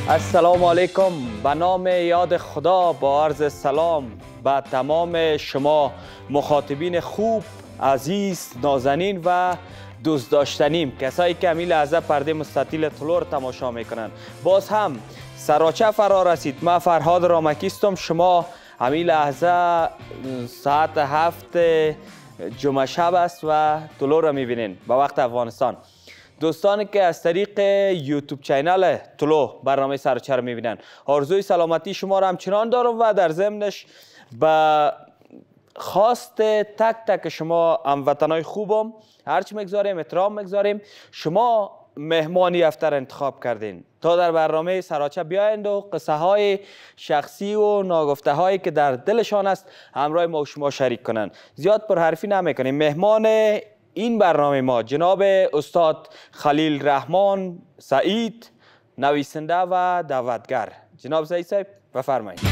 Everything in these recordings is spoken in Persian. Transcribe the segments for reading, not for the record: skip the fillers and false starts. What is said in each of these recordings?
السلام علیکم. به نام یاد خدا با عرض سلام به تمام شما مخاطبین خوب، عزیز، نازنین و دوست داشتنیم، کسایی که همین لحظه پرده مستطیل طلوع تماشا میکنن. باز هم سراچه فرا رسید. من فرهاد رامکی هستم. شما همین لحظه ساعت 7 جمعه شب است و طلوع را میبینین به وقت افغانستان. دوستانی که از طریق یوتیوب چینل طلوع برنامه سراچه را میبینن، آرزوی سلامتی شما را همچنان دارم و در ضمنش به خواست تک تک شما هموطنای خوبم هرچی مگذاریم احترام مگذاریم، شما مهمانی افتر انتخاب کردین تا در برنامه سراچه بیایند و قصه های شخصی و ناگفته هایی که در دلشان است همراه ما و شما شریک کنن. زیاد پرحرفی نمیکنیم. مهمان این برنامه ما جناب استاد خلیل رحمان سعید، نویسنده و دعوتگر. جناب سعید صاحب بفرمایید.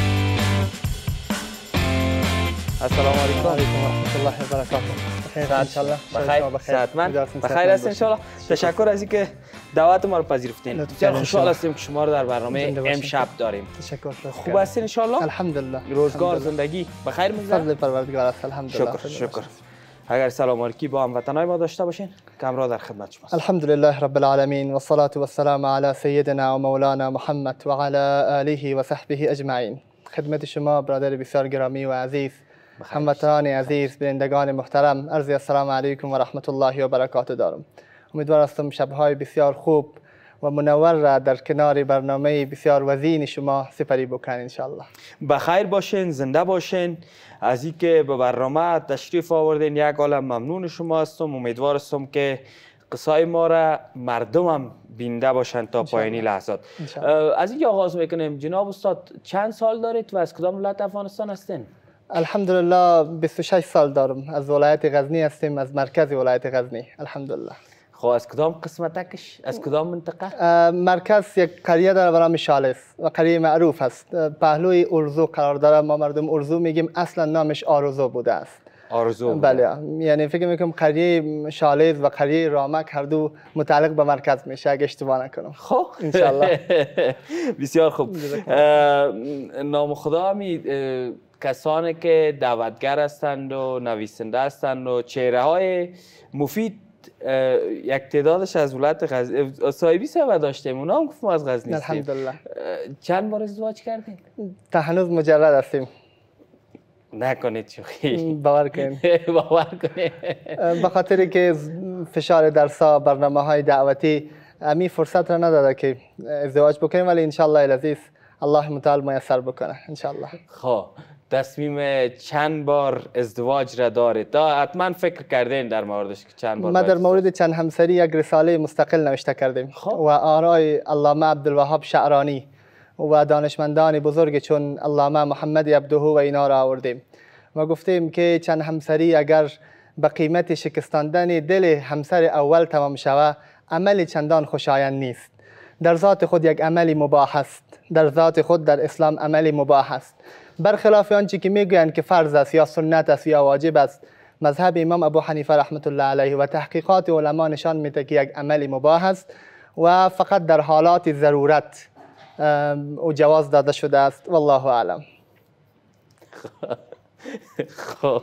السلام علیکم و رحمت الله و برکاته. بخیر ان شاء الله. بخیر. صحتمند. بخیر هستین ان شاء الله. تشکر از اینکه دعوت ما رو پذیرفتین. بسیار خوشحال هستیم که شما رو در برنامه امشب داریم. تشکر. خوب هستین ان شاء الله؟ الحمدلله. روزگار زندگی بخیر میگذره؟ فضل پروردگار است الحمدلله. شکر. اگر سلام علیکی با هموطنای ما داشته باشین، کامرا در خدمت شماست. الحمدلله رب العالمین و الصلاة و السلام علی سیدنا و مولانا محمد و علی آله و صحبه اجمعین. خدمت شما برادر بسیار گرامی و عزیز، هموطنان عزیز، بینندگان محترم، عرض السلام علیکم و رحمت الله و برکاته دارم. امیدوار هستم شبهای بسیار خوب و منور را در کنار برنامه بسیار وزین شما سپری بکنین ان شاء الله. بخیر باشین، زنده باشین. از اینکه به برنامه تشریف آوردین یک عالم ممنون شما هستم. امیدوار هستم که قصای ما را مردم هم بینده باشن تا پایانی لحظات. از اینکه آغاز میکنیم، جناب استاد چند سال دارید و از کدام ولایت افغانستان هستین؟ الحمدلله 26 سال دارم. از ولایت غزنی هستیم، از مرکز ولایت غزنی. الحمدلله. خب از کدام قسمتکش؟ از کدام منطقه؟ مرکز یک قریه داره به نام شالس و قریه معروف است. پهلوی ارزو قرار داره. ما مردم ارزو میگیم، اصلا نامش آرزو بوده است. آرزو؟ بله. یعنی فکر میکنم قریه شالس و قریه رامک هر دو متعلق به مرکز میشه اگه اشتباه نکنم. خب ان شاء الله. بسیار خوب. نام خدا می کسانی که دعوتگر هستند و نویسنده هستند و چهره های مفید یک تعدادش از ولایت غزنی صاحبی صاحب داشتیم، اونا هم گفتم از غزنی هستیم. الحمدلله. چند بار ازدواج کردین؟ تا هنوز مجرد هستیم. نکنید شوخی. باور کنید. باور کنید. به خاطر که فشار درسا، برنامه های دعوتی امی فرصت را نداده که ازدواج بکنیم، ولی ان شاء الله العزیز الله متعال میسر بکنه ان شاء الله. خب تصمیم چند بار ازدواج را دارید؟ حتما فکر کردین در موردش که چند بار؟ ما در مورد چند همسری یک رساله مستقل نوشته کردیم و آرای علامه عبدالوهاب شعرانی و دانشمندان بزرگ چون علامه محمد عبده و اینا را آوردیم و گفتیم که چند همسری اگر به قیمت شکستاندن دل همسر اول تمام شود، عمل چندان خوشایند نیست. در ذات خود یک عملی مباح است. در ذات خود در اسلام عملی مباح است. برخلاف آنچه که میگویند که فرض است یا سنت است یا واجب است، مذهب امام ابو حنیفه رحمت الله علیه و تحقیقات علما نشان میده که یک عملی مباح است و فقط در حالات ضرورت او جواز داده شده است. والله اعلم. خب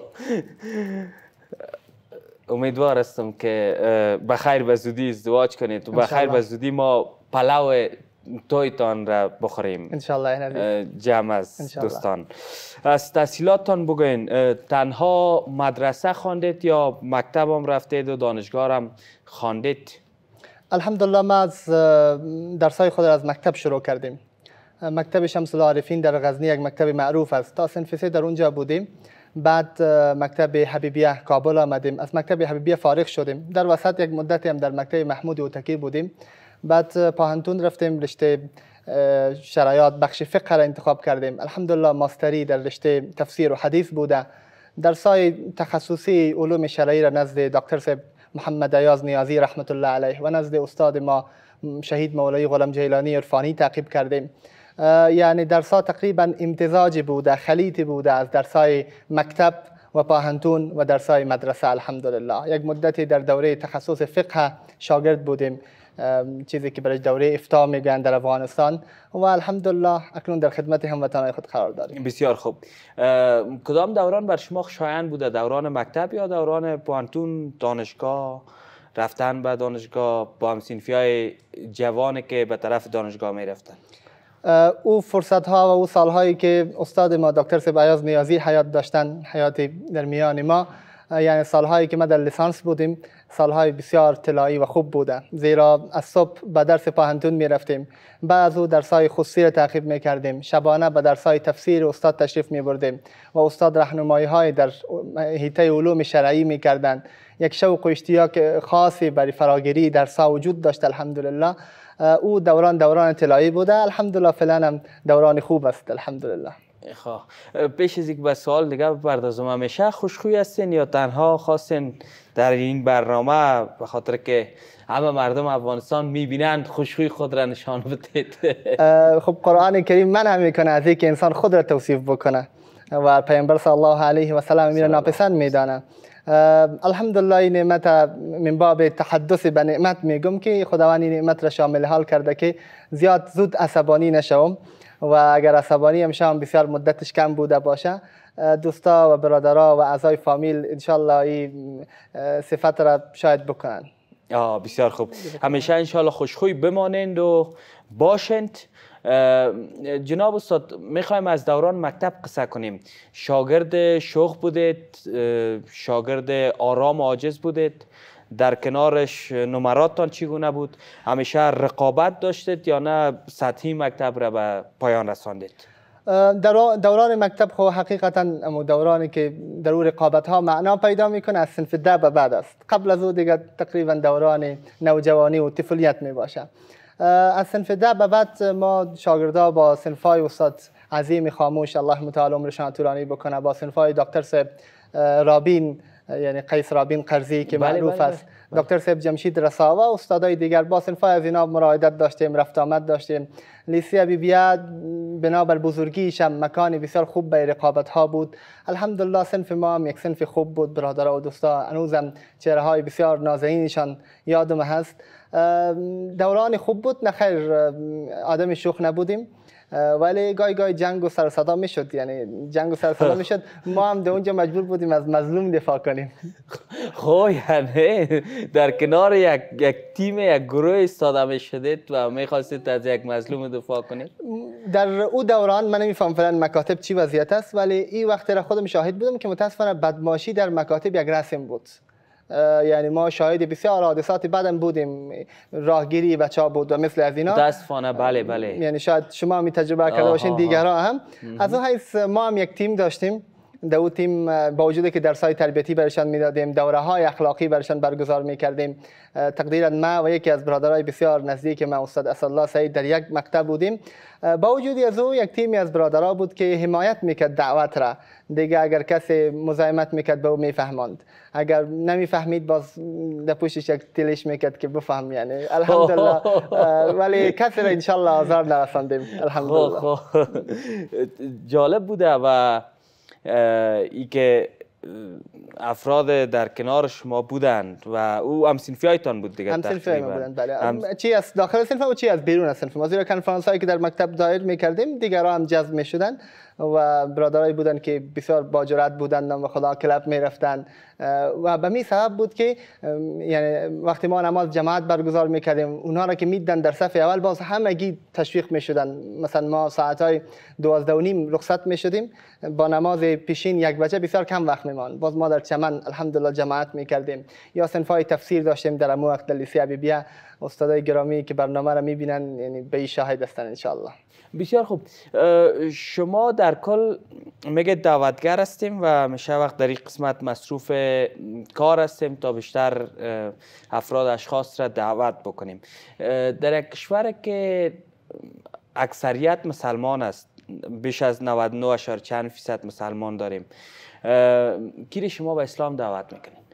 امیدوار هستم که بخیر به زودی ازدواج کنید و بخیر به زودی ما پلو تویتان را بخوریم ان شاء الله. جمع از دوستان. از تحصیلاتتان بگوین، تنها مدرسه خواندید یا مکتب هم رفتید و دانشگاه هم خواندید؟ الحمدلله ما از درسای خود را از مکتب شروع کردیم. مکتب شمس العارفین در غزنی یک مکتب معروف است. تا صنف 3 در اونجا بودیم. بعد مکتب حبیبیه کابل آمدیم. از مکتب حبیبیه فارغ شدیم. در وسط یک مدتی هم در مکتب محمود اوتکی بودیم. بعد پاهنتون رفتیم، رشته شرایط بخش فقه را انتخاب کردیم. الحمدلله ماستری در رشته تفسیر و حدیث بوده. درسای تخصصی علوم شرعی را نزد دکتر صاحب محمد ایاز نیازی رحمت الله علیه و نزد استاد ما شهید مولوی غلام جیلانی عرفانی تعقیب کردیم. یعنی درسا تقریبا امتزاج بوده، خلیط بوده از درسای مکتب و پاهنتون و درسای مدرسه. الحمدلله یک مدتی در دوره تخصص فقه شاگرد بودیم، چیزی که برای دوره افتاء میگن در افغانستان، و الحمدلله اکنون در خدمت هموطنان خود قرار داریم. بسیار خوب. کدام دوران بر شما خوشایند بوده؟ دوران مکتب یا دوران پانتون، دانشگاه، رفتن به دانشگاه با همسنفیای جوانی که به طرف دانشگاه می رفتن؟ او فرصت ها و او سال هایی که استاد ما دکتر سیب ایاز نیازی حیات داشتن، حیاتی در میان ما، یعنی سالهایی که ما در لیسانس بودیم سالهای بسیار طلایی و خوب بوده، زیرا از صبح به درس پاهنتون می رفتیم، بعد از او درسای خصوصی را تعقیب می کردیم، شبانه به درسای تفسیر استاد تشریف می بردیم و استاد راهنمایی های در حیطه علوم شرعی می کردند. یک شوق و اشتیاق خاصی برای فراگیری درس‌ها وجود داشت. الحمدلله او دوران طلایی بوده. الحمدلله فعلا هم دوران خوب است. الحمدلله. پیش از اینکه به سوال دیگه بپردازم، همیشه خوشخوی هستین یا تنها خواستین در این برنامه به خاطر که همه مردم افغانستان میبینند خوشخوی خود را نشان بدید؟ خب قرآن کریم من هم میکنه از اینکه انسان خود را توصیف بکنه و پیامبر صلی الله علیه و سلم میره ناپسند میدانه. الحمدلله این نعمت من باب تحدث به نعمت میگم که خداوند این نعمت را شامل حال کرده که زیاد زود عصبانی نشوم، و اگر عصبانی هم شام بسیار مدتش کم بوده باشه، دوستا و برادرها و اعضای فامیل انشالله این صفت را شاید بکنن. بسیار خوب. همیشه انشالله خوشخوی بمانند و باشند. جناب استاد، میخوایم از دوران مکتب قصه کنیم. شاگرد شوخ بودید، شاگرد آرام و عاجز بودید، در کنارش نمراتتان چگونه بود؟ همیشه رقابت داشتید یا نه سطحی مکتب را به پایان رساندید؟ دوران مکتب خو حقیقتا دورانی که در او رقابت ها معنا پیدا میکنه از صنف ده به بعد است. قبل از او دیگه تقریبا دوران نوجوانی و طفولیت می باشه. از صنف ده به بعد ما شاگردا با صنفای استاد عظیم خاموش الله متعال عمرشان طولانی بکنه، با صنفای دکتر صاحب رابین یعنی قیس رابین قرضی که معروف است، دکتر صاحب جمشید رسا و استادای دیگر، با صنفای از اینا مراودت داشتیم، رفت آمد داشتیم. لیسه ابی بیا بنابر بزرگیش هم مکانی بسیار خوب به رقابت ها بود. الحمدلله صنف ما هم یک صنف خوب بود. برادرها و دوستا هنوزم چهره های بسیار نازنینشان یادم هست. دوران خوب بود. نخیر آدم شوخ نبودیم، ولی گای جنگ و سر صدا میشد، یعنی جنگ و سر صدا میشد، ما هم در اونجا مجبور بودیم از مظلوم دفاع کنیم. خب یعنی در کنار یک تیم، یک گروه ایستاده میشدید و میخواستید از یک مظلوم دفاع کنید؟ در او دوران من نمیفهم فعلا مکاتب چی وضعیت است، ولی این وقت را خودم شاهد بودم که متاسفانه بدماشی در مکاتب یک رسم بود. یعنی ما شاهد بسیار حادثات بعدم بودیم، راهگیری بچه‌ها بود و مثل از اینا. متاسفانه بله. یعنی شاید شما می تجربه کرده باشین، دیگرها هم. از اون حیث ما هم یک تیم داشتیم. در اون تیم با وجودی که درس‌های تربیتی برشان میدادیم، دوره‌های اخلاقی برشان برگزار می‌کردیم، تقدیراً ما و یکی از برادرای بسیار نزدیک ما استاد اسدالله سعید در یک مکتب بودیم. با وجودی از او یک تیمی از برادرها بود که حمایت میکرد دعوت را. دیگه اگر کسی مزاحمت میکرد به او میفهماند، اگر نمیفهمید باز در پوشش یک تلیش میکرد که بفهم. یعنی الحمدلله ولی کسی را انشالله آزار نرساندیم الحمدلله. جالب بوده و ای که افراد در کنار شما بودند و او همسنفی هایتان بود دیگه؟ همسنفی ما بودند بله. چی از داخل صنف و چی از بیرون از صنف ما، زیرا کنفرانس هایی که در مکتب دایر میکردیم دیگرها هم جذب میشدن و برادرایی بودند که بسیار با جرأت بودند و خدا کلب میرفتند و به می سبب بود که یعنی وقتی ما نماز جماعت برگزار میکردیم اونها را که میدن در صف اول باز همگی تشویق میشدن. مثلا ما ساعتهای 12:30 رخصت میشدیم، با نماز پیشین 1 بجه بسیار کم وقت میمان، باز ما در چمن الحمدلله جماعت میکردیم. یا صنفای تفسیر داشتیم در امو وقت لیسه ابی بیا. استادای گرامی که برنامه را میبینن یعنی به این شاهد هستن انشاءالله. بسیار خوب. شما در کل میگه دعوتگر هستیم و همیشه وقت در این قسمت مصروف کار هستیم تا بیشتر افراد اشخاص را دعوت بکنیم. در یک کشور که اکثریت مسلمان است، بیش از 99.4% مسلمان داریم، کی شما به اسلام دعوت میکنید؟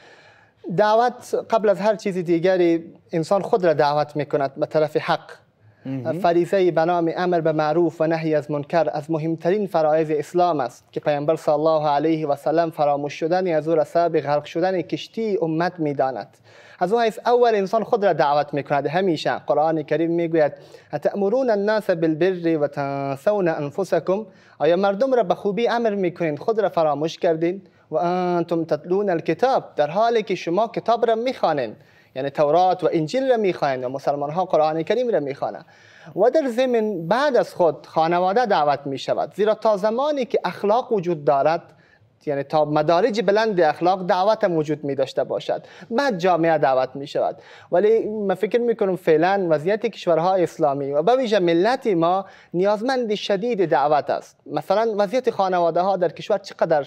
دعوت قبل از هر چیز دیگری انسان خود را دعوت میکند به طرف حق. فریضه به نام امر به معروف و نهی از منکر از مهمترین فرایض اسلام است که پیامبر صلی الله علیه و سلم فراموش شدن از او را سبب غرق شدن کشتی امت میداند. از اون حیث اول انسان خود را دعوت میکند. همیشه قرآن کریم میگوید اتأمرون الناس بالبر و تنسون انفسکم، آیا مردم را به خوبی امر میکنین خود را فراموش کردین؟ و انتم تتلون الکتاب، در حالی که شما کتاب را میخوانین، یعنی تورات و انجیل را میخوانید و مسلمان ها قرآن کریم را میخوانند. و در ضمن بعد از خود خانواده دعوت می شود، زیرا تا زمانی که اخلاق وجود دارد، یعنی تا مدارج بلند اخلاق دعوت موجود می داشته باشد، بعد جامعه دعوت می شود. ولی من فکر می کنم فعلا وضعیت کشورهای اسلامی و به ویژه ملت ما نیازمند شدید دعوت است. مثلا وضعیت خانواده ها در کشور چقدر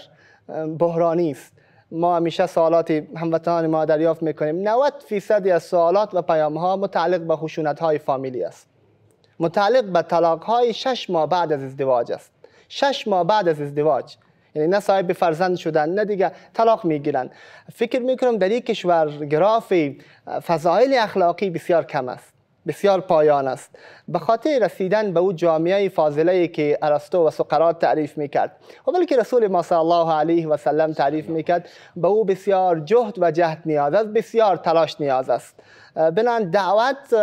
بحرانی است. ما همیشه سوالات هموطنان ما دریافت میکنیم، 90% از سوالات و پیام ها متعلق به خشونت های فامیلی است، متعلق به طلاق های 6 ماه بعد از ازدواج است. 6 ماه بعد از ازدواج، یعنی نه صاحب فرزند شدن نه دیگه طلاق میگیرن. فکر میکنم در این کشور گراف فضایل اخلاقی بسیار کم است، بسیار پایان است، به خاطر رسیدن به او جامعه فاضله که ارسطو و سقراط تعریف میکرد و بلکه رسول ما صلی الله علیه و سلم تعریف میکرد. به او بسیار جهد و جهد نیاز است، بسیار تلاش نیاز است. بنابراین دعوت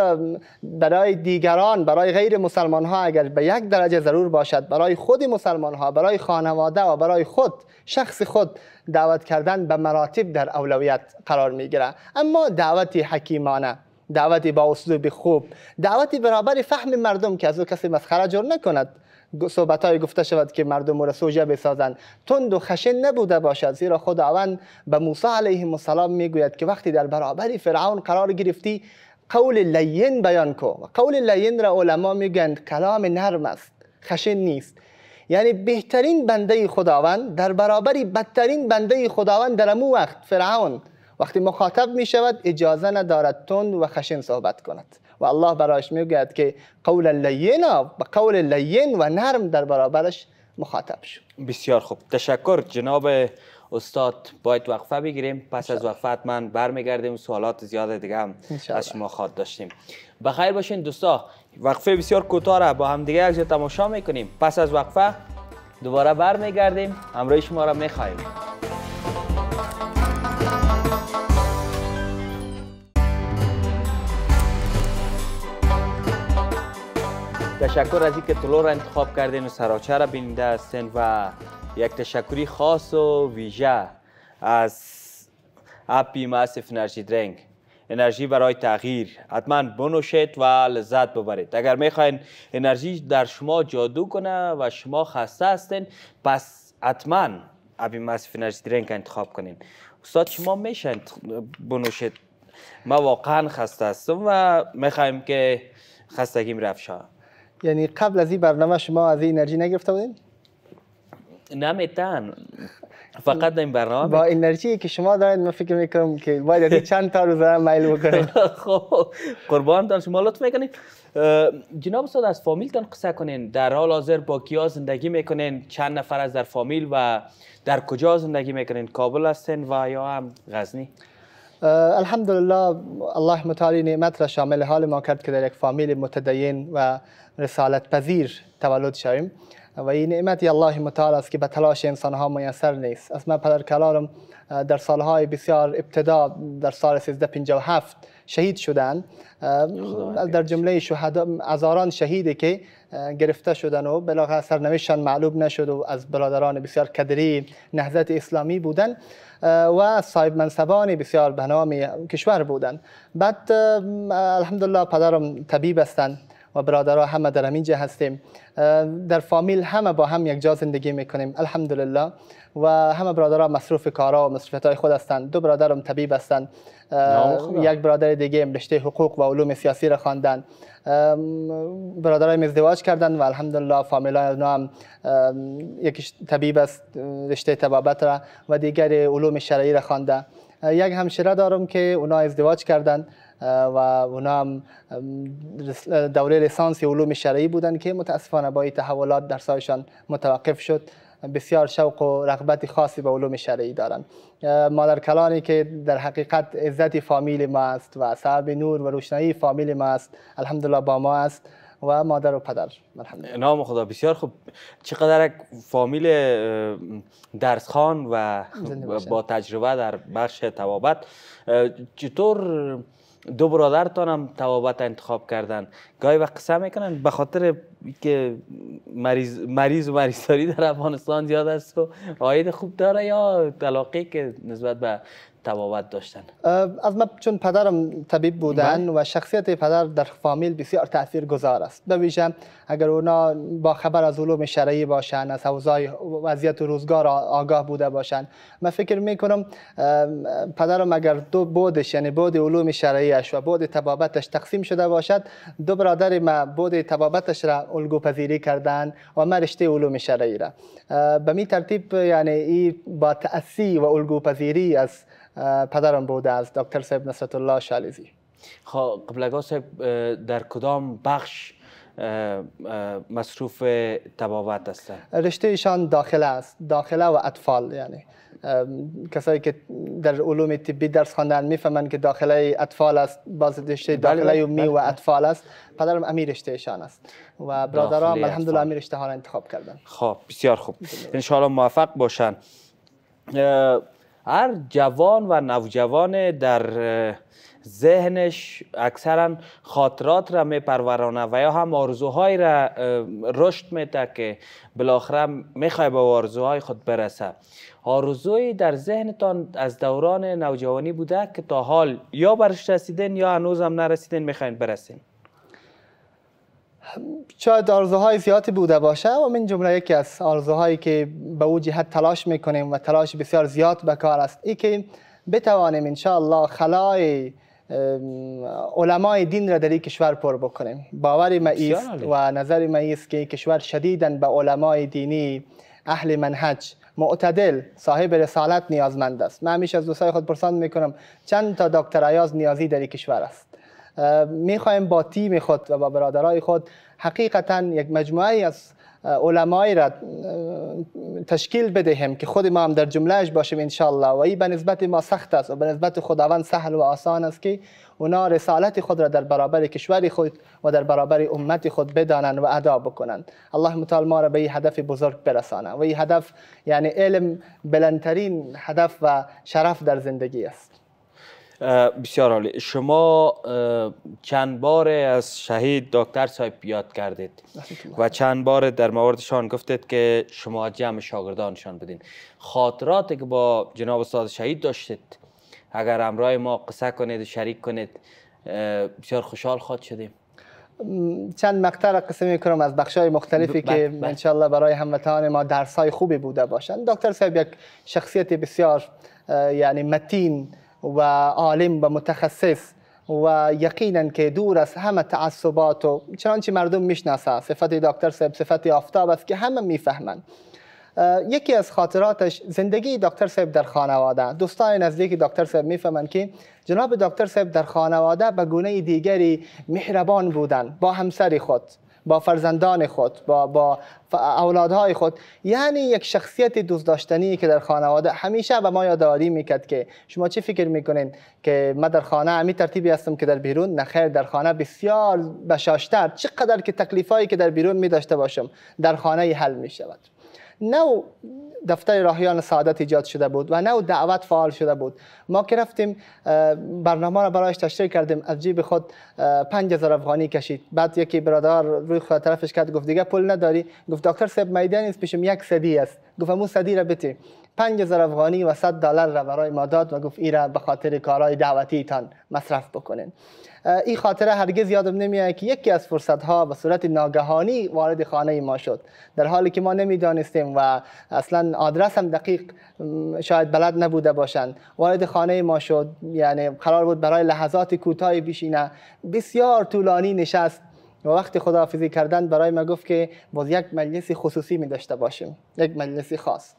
برای دیگران، برای غیر مسلمان ها اگر به یک درجه ضرور باشد، برای خود مسلمان ها، برای خانواده و برای خود شخص خود دعوت کردن به مراتب در اولویت قرار میگیره. اما دعوت حکیمانه، دعوتی با اسلوب خوب، دعوتی برابر فهم مردم که از او کسی مسخره جور نکند. صحبت‌های گفته شود که مردم را سوژه بسازند، تند و خشن نبوده باشد، زیرا خداوند به موسی علیه السلام میگوید که وقتی در برابر فرعون قرار گرفتی قول لین بیان کو. و قول لین را علما میگند کلام نرم است، خشن نیست. یعنی بهترین بنده خداوند در برابر بدترین بنده خداوند در امو وقت فرعون وقتی مخاطب می شود اجازه ندارد تند و خشن صحبت کند و الله برایش میگوید که قول لین و قول لین و نرم در برابرش مخاطب شد. بسیار خوب، تشکر جناب استاد. باید وقفه بگیریم، پس از وقفه من برمیگردیم، سوالات زیاد دیگه هم از شما خواهد داشتیم. بخیر باشین دوستا، وقفه بسیار کوتاه را با هم دیگه یک تماشا میکنیم، پس از وقفه دوباره برمیگردیم، همراه شما را میخواهیم. تشکر از اینکه طلوع را انتخاب کردین و سراچه را بیننده هستین و یک تشکری خاص و ویژه از اپی ماسیف انرژی درینک، انرژی برای تغییر. حتما بنوشید و لذت ببرید. اگر میخواین انرژی در شما جادو کنه و شما خسته هستین، پس حتما اپی ماسیف انرژی درینک انتخاب کنین. استاد شما میشن بنوشید، ما واقعا خسته هستم و میخوایم که خستگیم رفت شه. یعنی قبل از این برنامه شما از این انرژی نگرفته بودین؟ نمیتن، فقط این برنامه با انرژی که شما دارید من فکر میکنم که باید از چند تا روزه میل بکنید. خب قربانتان شما لطف میکنید. جناب استاد از فامیلتان قصه کنین، در حال حاضر با کیا زندگی میکنین؟ چند نفر از در فامیل و در کجا زندگی میکنین؟ کابل هستین و یا هم غزنی؟ الحمدلله الله متعالی نعمت را شامل حال ما کرد که در یک فامیل متدین و رسالت پذیر تولد شویم و این نعمت الله متعال است که به تلاش انسان ها میسر نیست. از من پدر کلارم در سالهای بسیار ابتدا در سال 1357 شهید شدند، در جمله شهدا هزاران شهیدی که گرفته شدن و بالاخره سرنوشتشان معلوم نشد و از برادران بسیار کدری نهضت اسلامی بودند و صاحب منصبان بسیار به نام کشور بودند. بعد الحمدلله پدرم طبیب هستند و برادرها همه در همین جا هستیم. در فامیل همه با هم یک جا زندگی میکنیم الحمدلله و همه برادرها مصروف کارها و مصروفیت‌های خود هستند. 2 برادرم طبیب هستند، یک برادر دیگه رشته حقوق و علوم سیاسی را خواندند. برادرای ازدواج کردند و الحمدلله فامیلای اونا هم یکیش طبیب است رشته طبابت را و دیگر علوم شرعی را خوانده. یک همشیره دارم که اونا ازدواج کردند و اونا هم دوره لیسانس علوم شرعی بودند که متاسفانه با این تحولات درسایشان متوقف شد. بسیار شوق و رغبت خاصی به علوم شرعی دارند. مادر کلانی که در حقیقت عزت فامیل ما است و سبب نور و روشنایی فامیل ما است الحمدلله با ما است و مادر و پدر. الحمدلله. نام خدا. بسیار خوب. چقدر یک فامیل درسخوان و با تجربه در بخش طبابت. چطور دو برادرتان هم طبابت انتخاب کردن؟ گاهی وقت قصه میکنن به خاطر که مریض و مریضداری در افغانستان زیاد است و عاید خوب داره، یا علاقه که نسبت به طبابت داشتن؟ از من چون پدرم طبیب بودن و شخصیت پدر در فامیل بسیار تأثیر گذار است، به ویژه اگر اونا با خبر از علوم شرعی باشن، از اوضاع وضعیت روزگار آگاه بوده باشن. من فکر میکنم پدرم اگر دو بودش، یعنی بود علوم شرعیش و بود طبابتش تقسیم شده باشد، دو برادر ما بود طبابتش را الگو پذیری کردن و ما رشته علوم شرعی را. به می ترتیب یعنی ای با تأسی و الگو پذیری از پدرم بوده، از دکتر صاحب نصرت الله شالیزی. خب قبلگاه صاحب در کدام بخش مصروف طبابت هستند؟ رشته ایشان داخله است، داخله و اطفال. یعنی کسایی که در علوم طبی درس خواندن میفهمند که داخله اطفال است، باز رشته داخله عمومی و اطفال است. پدرم امیر رشته ایشان است و برادرام الحمدلله امیر رشته ها را انتخاب کردن. خب بسیار خوب، ان شاء الله موفق باشن. هر جوان و نوجوان در ذهنش اکثرا خاطرات را میپرورانه و یا هم آرزوهای را رشد میده که بالاخره میخوای به آرزوهای خود برسه. آرزوی در ذهنتان از دوران نوجوانی بوده که تا حال یا برش رسیدین یا هنوز هم نرسیدین میخواین برسین؟ شاید آرزوهای زیادی بوده باشه و من جمله یکی از آرزوهایی که به او جهت تلاش میکنیم و تلاش بسیار زیاد به کار است، ای که بتوانیم انشاءالله خلای علمای دین را در این کشور پر بکنیم. باوری ما ایست و نظری ما ایست که کشور شدیداً به علمای دینی اهل منهج معتدل صاحب رسالت نیازمند است. من همیشه از دوستای خود پرسان میکنم چند تا دکتر ایاز نیازی در این کشور است. میخوایم با تیم خود و با برادرای خود حقیقتا یک مجموعه از علمای را تشکیل بدهیم که خود ما هم در جملهش باشیم انشاءالله. و این به نسبت ما سخت است و به نسبت خداوند سهل و آسان است که اونا رسالت خود را در برابر کشور خود و در برابر امت خود بدانند و ادا بکنند. الله متعال ما را به این هدف بزرگ برسانه و این هدف یعنی علم بلندترین هدف و شرف در زندگی است. بسیار عالی. شما چند بار از شهید دکتر صاحب یاد کردید و چند بار در موردشان گفتید که شما جمع شاگردانشان بدین. خاطراتی که با جناب استاد شهید داشتید اگر همراه ما قصه کنید و شریک کنید بسیار خوشحال خواهد شدیم. چند مقطع را قصه میکنم از بخشای مختلفی که انشالله برای هموطنان ما درسای خوبی بوده باشند. دکتر صاحب یک شخصیت بسیار یعنی متین و عالم و متخصص و یقینا که دور از همه تعصبات و چنانچه مردم میشناسه. صفت دکتر صاحب صفت آفتاب است که همه میفهمند. یکی از خاطراتش زندگی دکتر صاحب در خانواده. دوستان نزدیک دکتر صاحب میفهمند که جناب دکتر صاحب در خانواده به گونه دیگری مهربان بودند با همسر خود، با فرزندان خود، با اولادهای خود. یعنی یک شخصیت دوست داشتنی که در خانواده همیشه به ما یادآوری میکرد که شما چه فکر میکنین که من در خانه همین ترتیبی هستم که در بیرون؟ نخیر، در خانه بسیار بشاشتر. چقدر که تکلیفایی که در بیرون می داشته باشم در خانه حل می شود. نو دفتر راهیان سعادت ایجاد شده بود و نو دعوت فعال شده بود. ما که رفتیم برنامه را برایش تشریح کردیم، از جیب خود 5000 افغانی کشید. بعد یکی برادر روی خود طرفش کرد، گفت دیگه پول نداری؟ گفت دکتر صاحب میدان نیست، پیشم 1 سدی است. گفت همون سدی را بده. 5000 افغانی و $100 را برای ما داد و گفت این را به خاطر کارهای دعوتی تان مصرف بکنین. این خاطره هرگز یادم نمیاد که یکی از فرصت ها به صورت ناگهانی وارد خانه ما شد، در حالی که ما نمیدانستیم و اصلا آدرس هم دقیق شاید بلد نبوده باشند. وارد خانه ما شد، یعنی قرار بود برای لحظات کوتاهی بشینه، بسیار طولانی نشست و وقتی خداحافظی کردن برای ما گفت که باز یک مجلس خصوصی می داشته باشیم، یک مجلس خاص.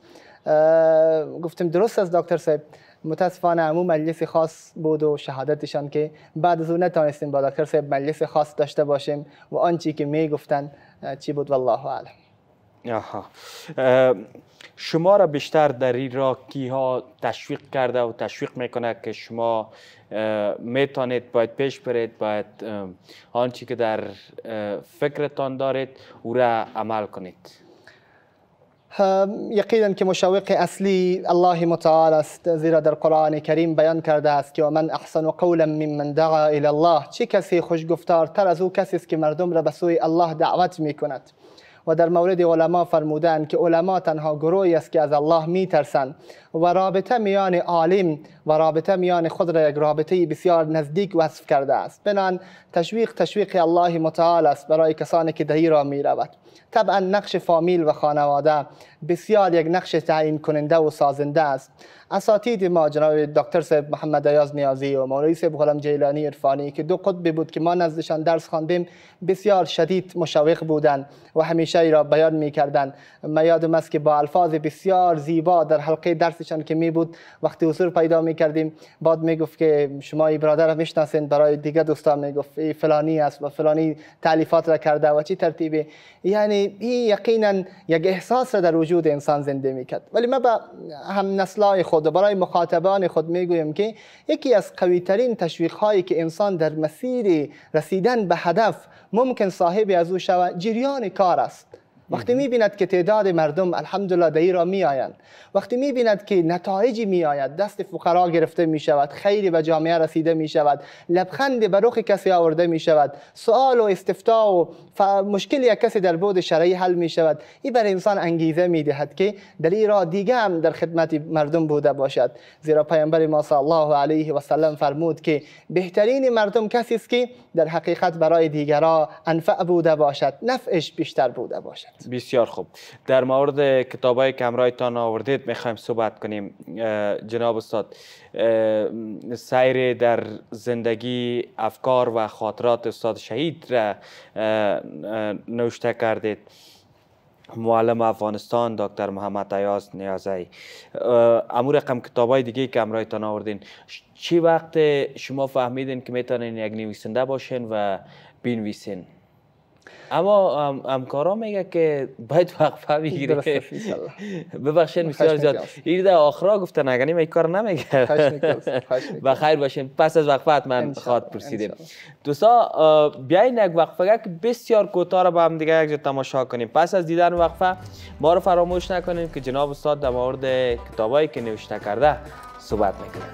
گفتم درست از دکتر صاحب، متاسفانه همون مجلس خاص بود و شهادتشان که بعد از اون نتونستیم با دکتر صاحب مجلس خاص داشته باشیم و آنچه که می گفتن چی بود والله اعلم. آها. شما را بیشتر در این راه کیها تشویق کرده و تشویق میکنه که شما میتونید باید پیش برید، باید آنچه که در فکرتان دارید او را عمل کنید؟ یقینا که مشوق اصلی الله متعال است، زیرا در قرآن کریم بیان کرده است که من احسن قولا ممن دعا الی الله، چه کسی خوشگفتارتر از او کسی است که مردم را به سوی الله دعوت می کند. و در مورد علما فرمودند که علما تنها گروهی است که از الله می ترسند و رابطه میان عالم و رابطه میان خود را یک رابطه بسیار نزدیک وصف کرده است. بنابراین تشویق الله متعال است برای کسانی که در این راه می رود. طبعا نقش فامیل و خانواده بسیار یک نقش تعیین کننده و سازنده است. اساتید ما جناب دکتر صاحب محمد ایاز نیازی و مولوی صاحب غلام جیلانی عرفانی که دو قطبی بود که ما نزدشان درس خواندیم، بسیار شدید مشوق بودند و همیشه ای را بیان می‌کردند. من یادم است که با الفاظ بسیار زیبا در حلقه درسشان که می بود وقتی حضور پیدا می‌کردیم، بعد میگفت که شما این برادر را میشناسید، برای دیگه دوستان میگفت این فلانی است و فلانی تالیفات را کرده و چی ترتیبه. یعنی این یقینا یک احساس را در وجود انسان زنده می‌کرد. ولی ما با هم نسلای خود و برای مخاطبان خود میگویم که یکی از قوی‌ترین تشویق‌هایی که انسان در مسیر رسیدن به هدف ممکن صاحب از او شود جریان کار است. وقتی می‌بیند که تعداد مردم الحمدلله در این راه می‌آیند، وقتی می‌بیند که نتایجی می‌آید، دست فقرا گرفته می‌شود، خیری به جامعه رسیده می‌شود، لبخند به رخ کسی آورده می‌شود، سوال و استفتاء و مشکل یک کسی در بعد شرعی حل می‌شود، این بر انسان انگیزه می‌دهد که در این راه دیگه هم در خدمت مردم بوده باشد. زیرا پیامبر ما صلی الله علیه و سلم فرمود که بهترین مردم کسی است که در حقیقت برای دیگران انفع بوده باشد، نفعش بیشتر بوده باشد. بسیار خوب. در مورد کتابایی که همراهتان آوردید میخوایم صحبت کنیم. جناب استاد، سیر در زندگی، افکار و خاطرات استاد شهید را نوشته کردید. معلم افغانستان دکتر محمد ایاز نیازی. امور رقم کتابای دیگه که همراهتان آوردین، چی وقت شما فهمیدین که میتونین یک نویسنده باشین و بنویسین؟ اما همکارا میگه که باید وقفه بگیری. ببخشید بسیار زیاد این در آخرا گفتن اگر این کار نمیگه. بخیر باشین. پس از وقفه حتما خواهد پرسیدیم. دوستا بیاین یک وقفه که بسیار کوتاه را با هم دیگه یک جا تماشا کنیم. پس از دیدن وقفه ما رو فراموش نکنیم که جناب استاد در مورد کتابایی که نوشته کرده صحبت میکنه.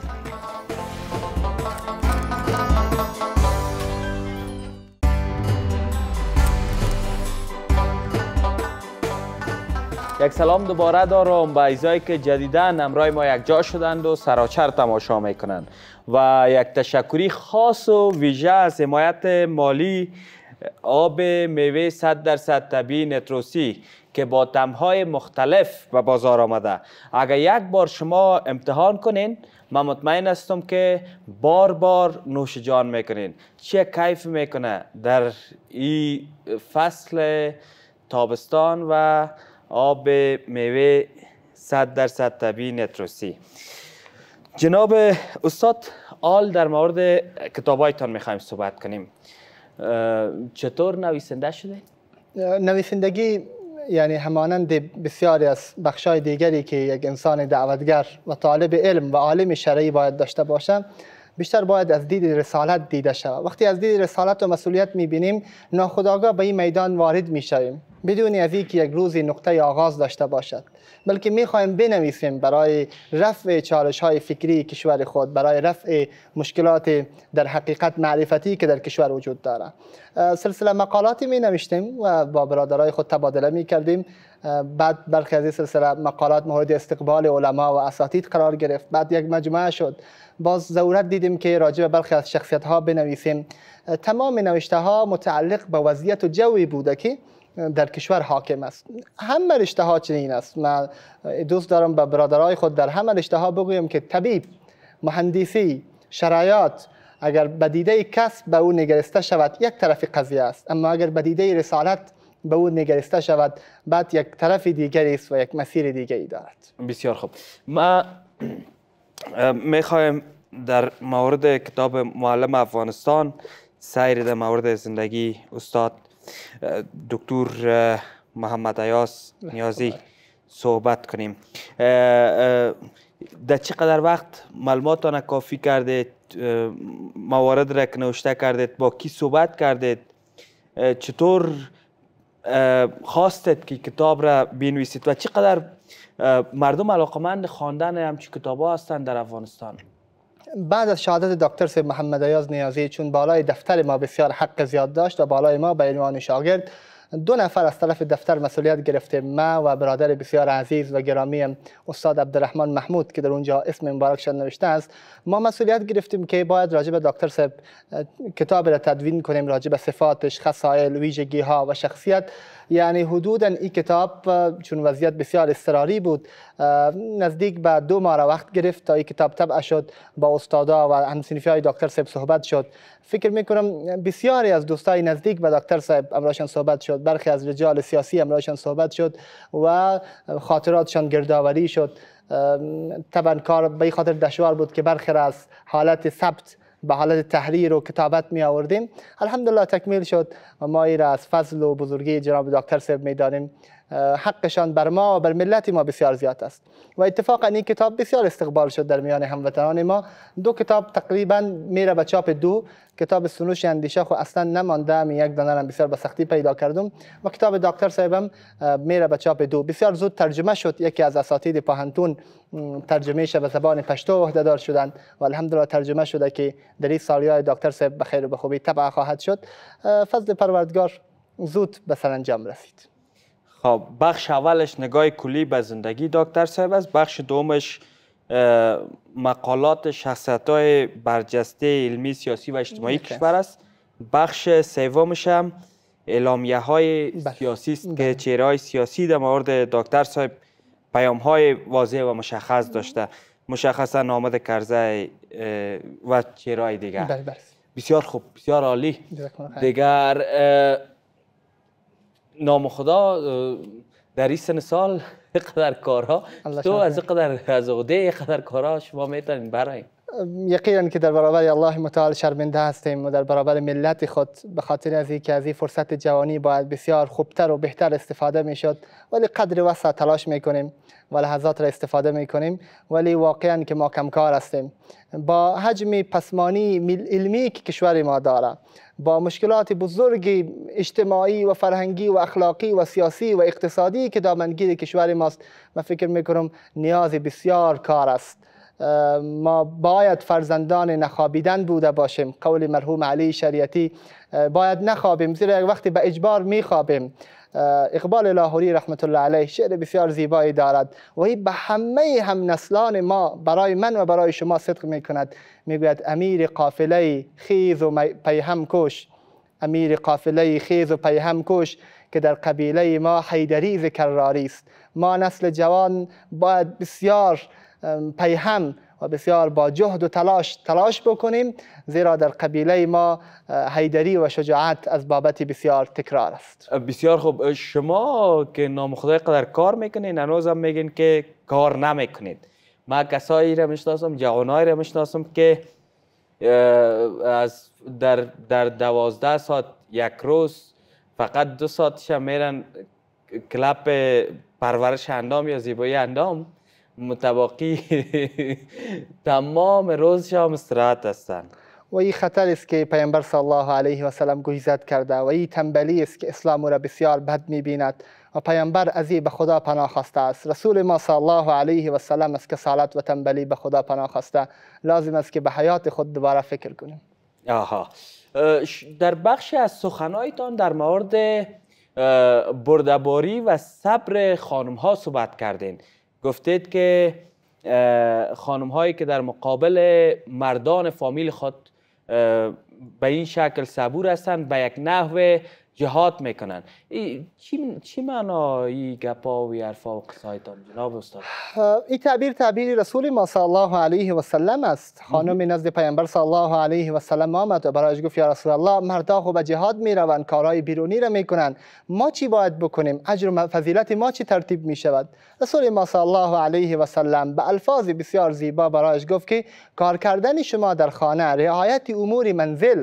یک سلام دوباره دارم به عزیزایی که جدیداً همراه ما یک جا شدند و سراچر تماشا میکنند و یک تشکری خاص و ویژه از حمایت مالی آب میوه 100% طبیعی نتروسی که با طعم‌های مختلف به بازار آمده. اگر یک بار شما امتحان کنین، من مطمئن هستم که بار بار نوش جان میکنین. چه کیف میکنه در این فصل تابستان و آب میوه 100% طبیعی نتروسی. جناب استاد، آل در مورد کتابایتان میخوایم صحبت کنیم. چطور نویسنده شده؟ نویسندگی یعنی همانند بسیاری از بخشای دیگری که یک انسان دعوتگر و طالب علم و عالم شرعی باید داشته باشه، بیشتر باید از دید رسالت دیده شود. وقتی از دید رسالت و مسئولیت میبینیم، ناخودآگاه به این میدان وارد میشویم بدون از اینکه یک روزی نقطه آغاز داشته باشد، بلکه میخوایم بنویسیم برای رفع چالش های فکری کشور خود، برای رفع مشکلات در حقیقت معرفتی که در کشور وجود داره. سلسله مقالاتی می نوشتیم و با برادرای خود تبادله می کردیم. بعد برخی از این سلسله مقالات مورد استقبال علما و اساتید قرار گرفت. بعد یک مجموعه شد. باز ضرورت دیدیم که راجع به برخی از شخصیت ها بنویسیم. تمام نوشته ها متعلق به وضعیت و جوی بوده که در کشور حاکم است. همه رشته ها چنین است. من دوست دارم به برادرای خود در همه رشته ها بگویم که طبیب، مهندسی، شرایط اگر به دیده کسب به او نگرسته شود یک طرف قضیه است، اما اگر به دیده رسالت به او نگرسته شود بعد یک طرف دیگری است و یک مسیر دیگری دارد. بسیار خوب. ما میخوایم در مورد کتاب معلم افغانستان، سیر در مورد زندگی استاد دکتر محمد ایاز نیازی صحبت کنیم. در چقدر وقت معلوماتان کافی کردید؟ موارد را که نوشته کردید با کی صحبت کردید؟ چطور خواستید که کتاب را بنویسید و چقدر مردم علاقمند خواندن همچین کتاب ها هستند در افغانستان؟ بعد از شهادت دکتر سید محمد ایاز نیازی، چون بالای دفتر ما بسیار حق زیاد داشت و بالای ما به عنوان شاگرد 2 نفر از طرف دفتر مسئولیت گرفتیم، ما و برادر بسیار عزیز و گرامی استاد عبدالرحمن محمود که در اونجا اسم مبارکشان نوشته است. ما مسئولیت گرفتیم که باید راجع به دکتر صاحب کتاب را تدوین کنیم، راجع به صفاتش، خصایل، ویژگی ها و شخصیت. یعنی حدوداً این کتاب چون وضعیت بسیار اضطراری بود نزدیک به 2 ماه وقت گرفت تا این کتاب طبع شد، با استادا و همصنفی های دکتر صاحب صحبت شد. فکر میکنم بسیاری از دوستای نزدیک به دکتر صاحب امراشان صحبت شد، برخی از رجال سیاسی امراشان صحبت شد و خاطراتشان گردآوری شد. طبعا کار به خاطر دشوار بود که برخی از حالت ثبت به حالت تحریر و کتابت می آوردیم. الحمدلله تکمیل شد و ما این را از فضل و بزرگی جناب دکتر صاحب می دانیم. حقشان بر ما و بر ملت ما بسیار زیاد است و اتفاقا این کتاب بسیار استقبال شد در میان هموطنان ما. 2 کتاب تقریبا میره به چاپ 2. کتاب سنوش اندیشه خو اصلا نمانده، می 1 دانه بسیار به سختی پیدا کردم و کتاب دکتر صاحبم میره به چاپ 2. بسیار زود ترجمه شد، یکی از اساتید پاهنتون ترجمهش به زبان پشتو عهده‌دار شدند و الحمدلله ترجمه شده که در این سالیای دکتر صاحب به خیر و به خوبی طبع خواهد شد. فضل پروردگار زود به سرانجام رسید. خب بخش اولش نگاه کلی به زندگی دکتر صاحب است، بخش دومش مقالات شخصیت‌های برجسته علمی، سیاسی و اجتماعی کشور است. بخش سومش هم اعلامیه‌های سیاسی است که چهره‌های سیاسی در مورد دکتر صاحب پیام‌های واضح و مشخص داشته، مشخصا نامه کرزی و چهره‌های دیگر. بسیار خوب، بسیار عالی. دیگر نام خدا در این سن سال قدر کارها تو از قدر از عهده قدر کارها شما میتونید برای یقینا که در برابر الله متعال شرمنده هستیم و در برابر ملت خود به خاطر از اینکه از این فرصت جوانی باید بسیار خوبتر و بهتر استفاده میشد، ولی قدر وسع تلاش میکنیم و لحظات را استفاده میکنیم، ولی واقعا که ما کمکار هستیم. با حجم پسمانی علمی که کشور ما داره، با مشکلات بزرگ اجتماعی و فرهنگی و اخلاقی و سیاسی و اقتصادی که دامنگیر کشور ماست، من فکر میکنم نیاز بسیار کار است. ما باید فرزندان نخوابیدن بوده باشیم. قول مرحوم علی شریعتی باید نخوابیم، زیرا وقتی به اجبار میخوابیم. اقبال لاهوری رحمت الله علیه شعر بسیار زیبایی دارد و این به همه هم نسلان ما، برای من و برای شما صدق میکند. میگوید امیر قافله خیز و پیهم کش، امیر قافله خیز و پیهم کش که در قبیله ما حیدری ذکراری است. ما نسل جوان باید بسیار پیهم و بسیار با جهد و تلاش بکنیم، زیرا در قبیله ما حیدری و شجاعت از بابت بسیار تکرار است. بسیار خوب. شما که نام خدای قدر کار میکنین، هنوز هم میگین که کار نمیکنید. ما کسایی را میشناسم، جوانایی را میشناسم که از در 12 ساعت یک روز فقط 2 ساعتش میرن کلپ پرورش اندام یا زیبایی اندام، متباقی تمام روز شام استراحت هستند. و این خطر است که پیامبر صلی الله علیه و سلم گویزد کرده و این تنبلی است که اسلام را بسیار بد می‌بیند و پیامبر از این به خدا پناه خواسته است. رسول ما صلی الله علیه و سلم از کسالت و تنبلی به خدا پناه خواسته. لازم است که به حیات خود دوباره فکر کنیم. آها. در بخشی از سخنهایتان در مورد بردباری و صبر خانم ها صحبت کردین. گفتید که خانم هایی که در مقابل مردان فامیل خود به این شکل صبور هستند، به یک نحو جهاد میکنن. چی معنی گپا و حرفا و قصایتان جناب استاد؟ این تعبیر رسول ما صلی الله علیه و سلم است. خانم نزد پیامبر صلی الله علیه و سلم آمد و برایش گفت یا رسول الله، مردا خو به جهاد میروند، کارهای بیرونی را میکنن، ما چی باید بکنیم؟ اجر و فضیلت ما چی ترتیب میشود؟ رسول ما صلی الله علیه و سلم به الفاظ بسیار زیبا برایش گفت که کار کردن شما در خانه، رعایت امور منزل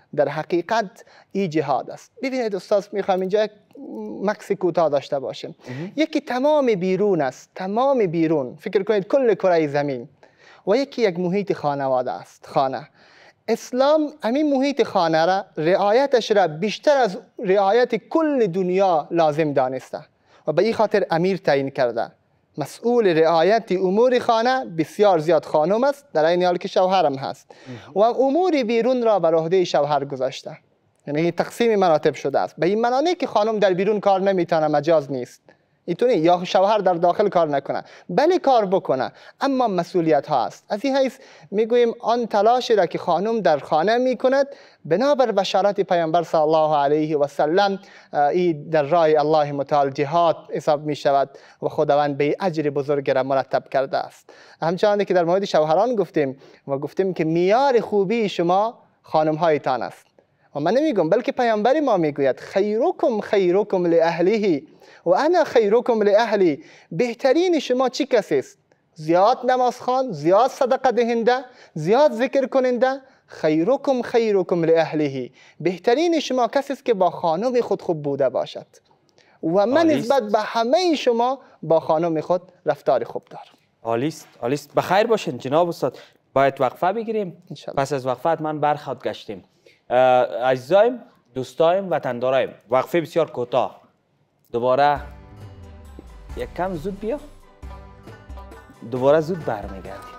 در حقیقت این جهاد است. ببینید استاد، میخوایم اینجا یک مکس کوتاه داشته باشیم. یکی تمام بیرون است، تمام بیرون، فکر کنید کل کره زمین، و یکی یک محیط خانواده است، خانه. اسلام همین محیط خانه را، رعایتش را بیشتر از رعایت کل دنیا لازم دانسته و به این خاطر امیر تعیین کرده. مسئول رعایت امور خانه بسیار زیاد خانم است، در این حال که شوهرم هست، و امور بیرون را بر عهده شوهر گذاشته. یعنی تقسیم مراتب شده است. به این معنی که خانم در بیرون کار نمیتونه، مجاز نیست. اینطوری یا شوهر در داخل کار نکنه، بله کار بکنه، اما مسئولیت ها است. از این حیث میگوییم آن تلاشی را که خانم در خانه میکند بنابر بشارت پیامبر صلی الله علیه و سلم این در راه الله متعال جهاد حساب می شود و خداوند به اجر بزرگ را مرتب کرده است. همچنان که در مورد شوهران گفتیم که معیار خوبی شما خانم هایتان است. و من نمیگم، بلکه پیامبر ما میگوید خیرکم خیرکم لاهله و انا خیرکم لاهلی. بهترین شما چی کسی است؟ زیاد نماز خوان، زیاد صدقه دهنده، زیاد ذکر کننده. خیرکم خیرکم لاهله. بهترین شما کسی است که با خانم خود خوب بوده باشد. و من نسبت به همه شما با خانم خود رفتار خوب دارم. عالیست، عالیست. بخیر باشین جناب استاد. باید وقفه بگیریم. پس از وقفه من برخواد گشتیم. عزیزایم، دوستایم، وطندارایم، وقفه بسیار کوتاه. دوباره یک کم زود بیا، دوباره زود برمیگردیم.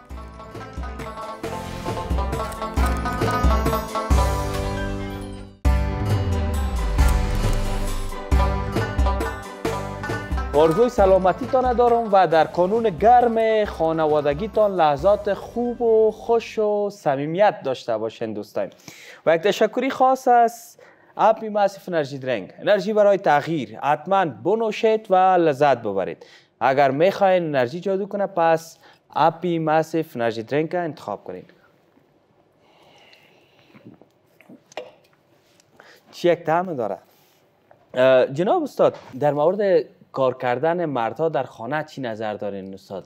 آرزوی سلامتیتان دارم و در کانون گرم خانوادگیتان لحظات خوب و خوش و صمیمیت داشته باشین دوستان. و یک تشکری خاص است اپی ماسیف انرژی درینک، انرژی برای تغییر. حتما بنوشید و لذت ببرید. اگر میخواین انرژی جادو کنه پس اپی ماسیف انرژی درینک انتخاب کنید. چی یک طعم داره. جناب استاد، در مورد کار کردن مردها در خانه چی نظر دارین استاد؟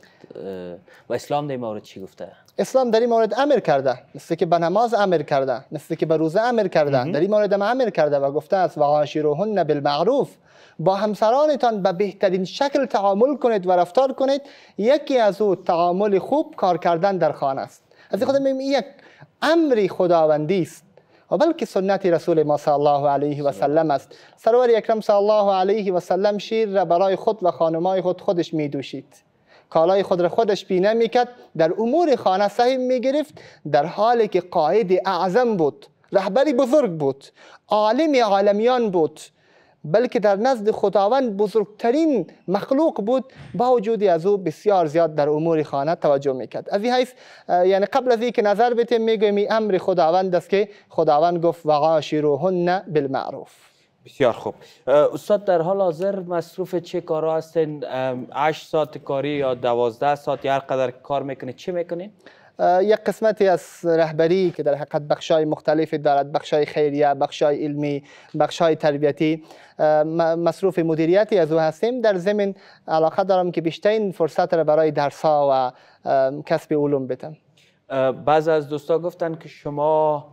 و اسلام در این مورد چی گفته؟ اسلام در این مورد امر کرده، مثل که به نماز امر کرده، مثل که به روزه امر کرده، در این مورد هم امر کرده و گفته است و عاشروهن بالمعروف. با همسرانتان به بهترین شکل تعامل کنید و رفتار کنید. یکی از او تعامل خوب کار کردن در خانه است. از این خاطر میگیم یک امری خداوندی است و بلکه سنت رسول ما صلی الله علیه و سلم است. سرور اکرم صلی الله علیه و سلم شیر را برای خود و خانمای خودش می دوشید. کالای خود را خودش پینه میکرد، در امور خانه سهم میگرفت، در حالی که قائد اعظم بود، رهبری بزرگ بود، عالم عالمیان بود، بلکه در نزد خداوند بزرگترین مخلوق بود. با وجود از او بسیار زیاد در امور خانه توجه میکرد. از این حیث یعنی قبل از اینکه نظر بدیم میگویم امر خداوند است که خداوند گفت و عاشروهن بالمعروف. بسیار خوب. استاد در حال حاضر مصروف چه کارا هستین؟ 8 ساعت کاری یا 12 ساعت یا هر قدر کار میکنید چه میکنین؟ یک قسمتی از رهبری که در حقیقت بخشای مختلفی دارد، بخشای خیریه، بخشای علمی، بخشای تربیتی، مصروف مدیریتی از او هستیم. در ضمن علاقه دارم که بیشترین فرصت را برای درس‌ها و کسب علوم بدم. بعض از دوستا گفتن که شما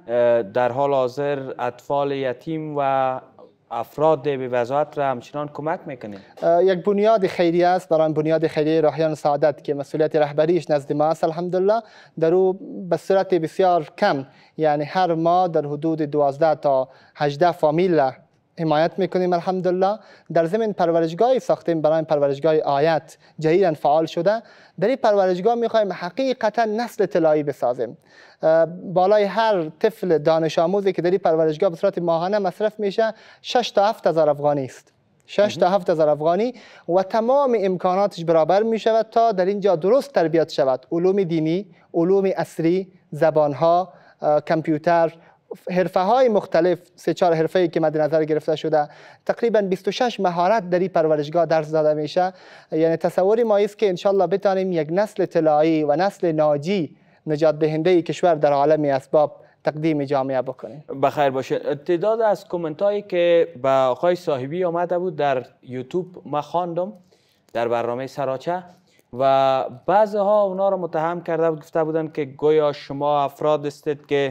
در حال حاضر اطفال یتیم و افراد به وضاحت را همچنان کمک میکنید؟ یک بنیاد خیریه است، برای بنیاد خیریه راهیان سعادت که مسئولیت رهبریش نزد ما است. الحمدلله در او به صورت بسیار کم، یعنی هر ماه در حدود 12 تا 18 فامیل حمایت میکنیم الحمدلله. در ضمن پرورشگاهی ساختیم برای پرورشگاه آیت، جدیداً فعال شده. در این پرورشگاه میخوایم حقیقتا نسل طلایی بسازیم. بالای هر طفل دانش آموزی که در این پرورشگاه به صورت ماهانه مصرف میشه 6 تا 7 هزار افغانی است. 6 تا 7 هزار افغانی و تمام امکاناتش برابر می شود تا در اینجا درست تربیت شود. علوم دینی، علوم عصری، زبانها، کامپیوتر، حرفه های مختلف، 3-4 حرفه‌ای که مد نظر گرفته شده. تقریبا 26 مهارت در این پرورشگاه درس داده میشه. یعنی تصوری ما است که انشالله بتانیم یک نسل طلایی و نسل ناجی، نجات دهنده کشور در عالم اسباب تقدیم جامعه بکنیم. بخیر باشه. تعداد از کامنت هایی که به آقای صاحبی آمده بود در یوتیوب ما خواندم در برنامه سراچه و بعضی ها اونا رو متهم کرده بود، گفته بودن که گویا شما افراد استید که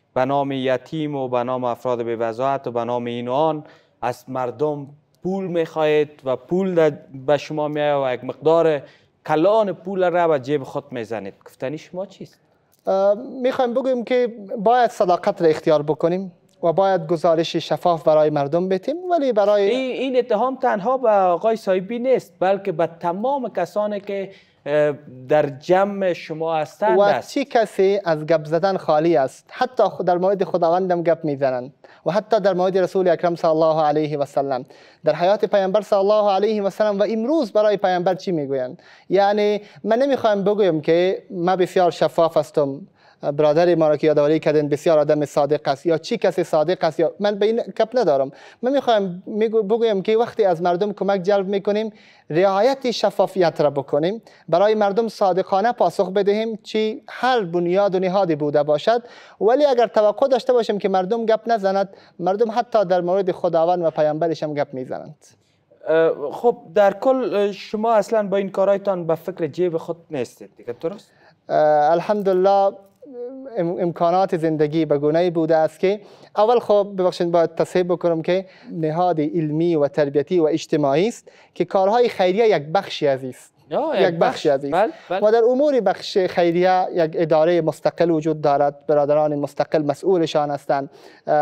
به نام یتیم و به نام افراد بی‌وضاحت و به نام این و آن از مردم پول میخواهید و پول به شما میآید و یک مقدار کلان پول را به جیب خود میزنید. گفتنی شما چیست؟ میخوایم بگویم که باید صداقت را اختیار بکنیم و باید گزارش شفاف برای مردم بدیم، ولی برای این اتهام تنها به آقای صاحبی نیست بلکه به تمام کسانی که در جمع شما هستند و است. چی کسی از گپ زدن خالی است. حتی در مورد خداوندم گپ میزنند و حتی در مورد رسول اکرم صلی الله علیه و سلم، در حیات پیامبر صلی الله علیه و سلم و امروز برای پیامبر چی میگویند. یعنی من نمیخوایم بگویم که من بسیار شفاف هستم، برادر ما را که یادآوری کردن بسیار آدم صادق است یا چی کسی صادق است، یا من به این کپ ندارم. من میخوایم بگویم که وقتی از مردم کمک جلب میکنیم رعایت شفافیت را بکنیم، برای مردم صادقانه پاسخ بدهیم چی هر بنیاد و نهادی بوده باشد، ولی اگر توقع داشته باشیم که مردم گپ نزند، مردم حتی در مورد خداوند و پیامبرش هم گپ میزنند. خب در کل شما اصلا با این کارایتان به فکر جیب خود نیستید دیگه، درست؟ الحمدلله امکانات زندگی به گونه‌ای بوده است که اول خب ببخشید باید تصحیح بکنم که نهاد علمی و تربیتی و اجتماعی است که کارهای خیریه یک بخشی از است. یک بخش از است. و در امور بخش خیریه یک اداره مستقل وجود دارد، برادران مستقل مسئولشان هستند،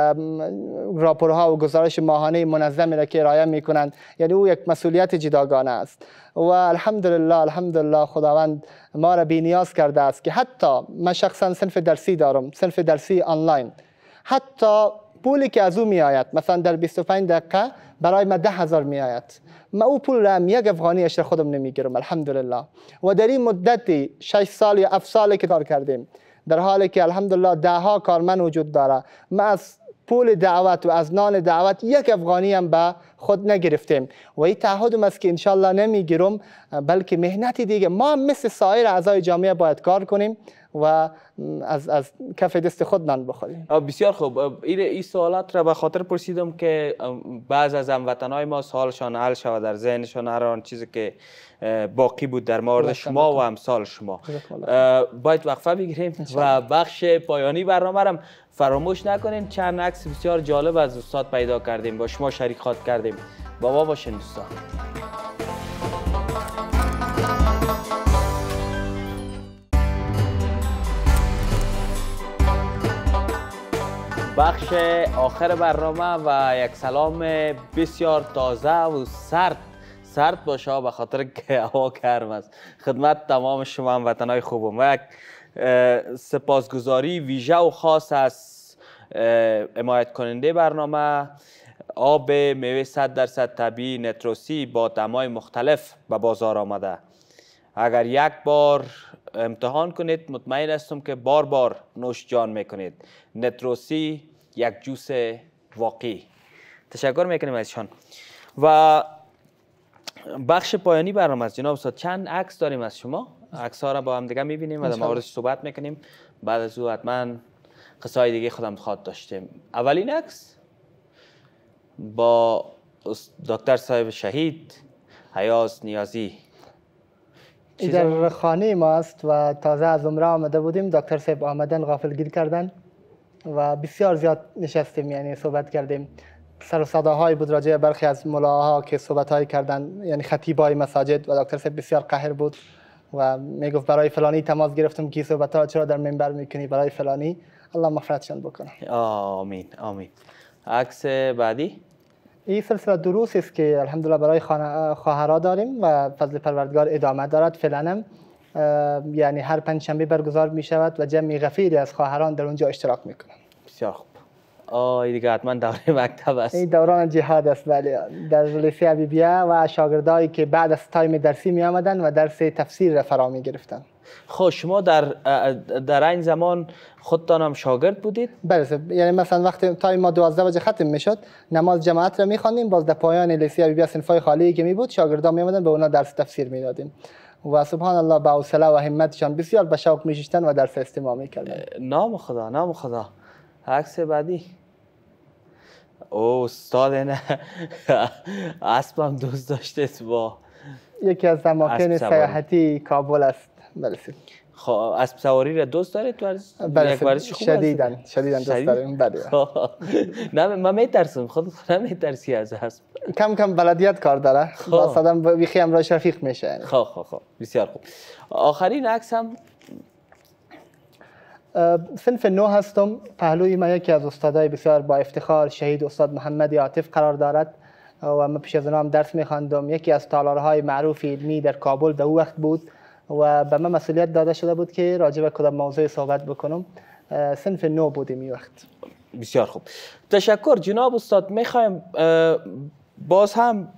راپورها و گزارش ماهانه منظمی را که ارائه میکنند، یعنی او یک مسئولیت جداگانه است. و الحمدلله خداوند ما را بی‌نیاز کرده است که حتی من شخصا صنف درسی دارم، صنف درسی آنلاین، حتی پولی که از او می آید مثلا در 25 دقیقه برای من 10,000 می آید، من او پول را هم یک افغانی اشتر خودم نمیگیرم الحمدلله. و در این مدت 6 سال یا 7 سال که کار کردیم، در حالی که الحمدلله ده ها کارمند وجود داره، ما از پول دعوت و از نان دعوت یک افغانی هم به خود نگرفتیم و این تعهدم است که انشالله نمیگیرم، بلکه مهنتی دیگه ما مثل سایر اعضای جامعه باید کار کنیم و از کف دست خود نان بخوریم. بسیار خوب. این سوالات را به خاطر پرسیدم که بعض از هموطنهای ما سوالشان حل شود، در ذهنشان هر آن چیزی که باقی بود در مورد شما و امثال شما. باید وقفه بگیریم و بخش پایانی برنامه را فراموش نکنین. چند عکس بسیار جالب از استاد پیدا کردیم، با شما شریک خواهد کردیم. با ما باشین دوستان. بخش آخر برنامه و یک سلام بسیار تازه و سرد باشه به خاطر که هوا گرم است خدمت تمام شما هموطنان خوبم و یک سپاسگزاری ویژه و خاص از حمایت کننده برنامه آب میوه 100% طبیعی نتروسی با دمای مختلف به بازار آمده. اگر یک بار امتحان کنید مطمئن هستم که بار بار نوش جان میکنید. نتروسی یک جوس واقعی. تشکر میکنیم ازشان. و بخش پایانی برنامه است جناب استاد. چند عکس داریم از شما، عکس ها را با هم دیگه میبینیم و در موردش صحبت میکنیم. بعد از او حتما قصای دیگه خودم خواهد داشتیم. اولین عکس با دکتر صاحب شهید حیاض نیازی در خانه ما است و تازه از عمره آمده بودیم. دکتر صاحب آمدن غافلگیر کردن و بسیار زیاد نشستیم، یعنی صحبت کردیم. سر و صداهای بود راجع برخی از ملاها که صحبت‌های کردن، یعنی خطیبای مساجد، و دکتر صاحب بسیار قهر بود و میگفت برای فلانی تماس گرفتم که صحبت‌ها چرا در منبر میکنی، برای فلانی. الله مغفرتشان بکنه. آمین آمین. عکس بعدی این سلسله دروس است که الحمدلله برای خواهرها داریم و فضل پروردگار ادامه دارد. فعلا یعنی هر پنجشنبه برگزار می شود و جمعی غفیری از خواهران در اونجا اشتراک میکنن. بسیار خوب. این دیگه حتما دوره مکتب است. این دوران جهاد است، بله، در لیسه حبیبیه و شاگردایی که بعد از تایم درسی می آمدن و درس تفسیر را فرا می گرفتن. خب شما در این زمان خودتان هم شاگرد بودید؟ بله، یعنی مثلا وقتی تایم ما 12 بجه ختم میشد، نماز جماعت را می‌خواندیم، باز در پایان لیسه حبیبیه صنفای خالی که می بود شاگردان می آمدن، به اونا درس تفسیر میدادیم و سبحان الله با حوصله و همتشان بسیار به شوق می‌نشستن و درس استماع می‌کردن. نام خدا، نام خدا. عکس بعدی استاد نه اسبم دوست داشته با یکی از اماکن سیاحتی کابل است. بله. خب اسب سواری را دوست دارید؟ یک ورزش خوب شدیداً دوست دارم. بله. نه من میترسم، خود نمیترسی از اسب؟ کم کم بلدیت کار داره. با آدم بیخی امراش رفیق میشه. خب بسیار خوب. آخرین عکس هم صنف 9 هستم. پهلوی ما یکی از استادای بسیار با افتخار شهید استاد محمد عاطف قرار دارد و من پیش از اونم درس می‌خواندم. یکی از تالارهای معروف علمی در کابل در وقت بود و به من مسئولیت داده شده بود که راجع به کدام موضوع صحبت بکنم. صنف 9 بودیم این وقت. بسیار خوب. تشکر جناب استاد. میخوایم باز هم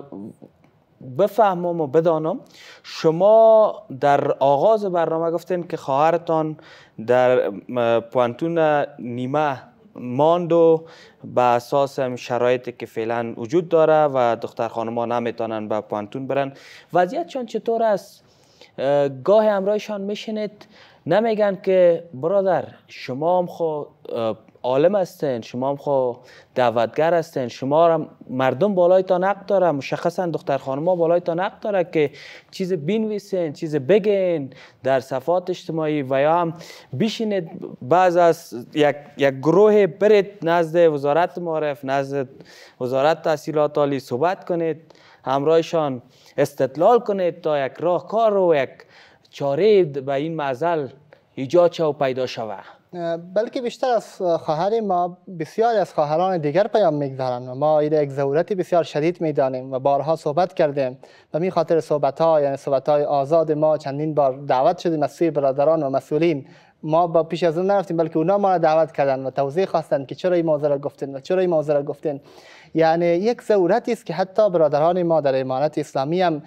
بفهمم و بدانم، شما در آغاز برنامه گفتین که خواهرتان در پوانتون نیمه ماند و به اساس شرایطی که فعلا وجود داره و دختر خانم‌ها نمیتونن به پوانتون برن، وضعیتشان چطور است؟ گاه همراهشان میشینید نمیگن که برادر شما هم خو عالم هستین، شما هم خو دعوتگر هستین، شما هم مردم بالایتان حق داره، مشخصا دختر خانم‌ها بالایتان حق داره که چیز بنویسین، چیز بگین در صفحات اجتماعی و یا هم بشینید بعض از یک گروه برید نزد وزارت معارف، نزد وزارت تحصیلات عالی صحبت کنید، همراهشان استدلال کنید تا یک راهکار و یک چاره به این معضل ایجاد شود و پیدا شود. بلکه بیشتر از خواهر ما بسیاری از خواهران دیگر پیام میگذارند و ما این یک ضرورت بسیار شدید میدانیم و بارها صحبت کردیم و می خاطر صحبت‌ها یعنی صحبت‌های آزاد ما چندین بار دعوت شدیم از سوی برادران و مسئولین. ما با پیش از اون نرفتیم بلکه اونا ما را دعوت کردند و توضیح خواستند که چرا این موضوع را گفتین و چرا این موضوع را گفتین. یعنی یک ضرورتی است که حتی برادران ما در امانت اسلامی هم